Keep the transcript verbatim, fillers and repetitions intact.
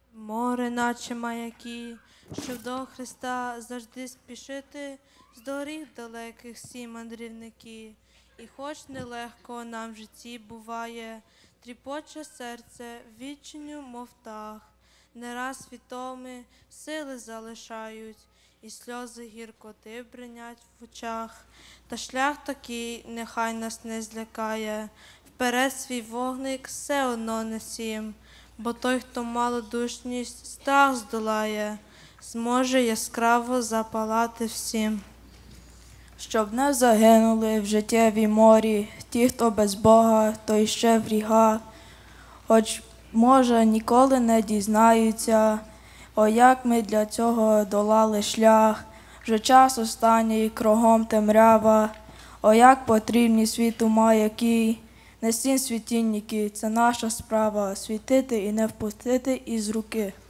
Море, наче маяки, щоб до Христа завжди спішити, з доріг далеких всі мандрівники. І хоч нелегко нам в житті буває, тріпоче серце відчиню, мов птах, не раз відоми сили залишають, і сльози гіркоти бринять в очах. Та шлях такий нехай нас не злякає, вперед свій вогник все одно несім. Бо той, хто малодушність, страх здолає, зможе яскраво запалати всім. Щоб не загинули в життєвій морі ті, хто без Бога, той ще в гріха, хоч, може, ніколи не дізнаються, о, як ми для цього долали шлях. Вже час останній, кругом темрява, о, як потрібні світу маяки. Несіть світильники, це наша справа, світити і не впустити із руки.